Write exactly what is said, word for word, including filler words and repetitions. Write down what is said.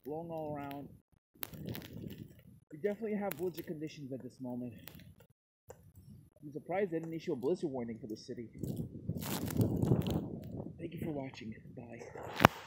blowing all around. We definitely have blizzard conditions at this moment. I'm surprised they didn't issue a blizzard warning for the city. Thank you for watching. Bye.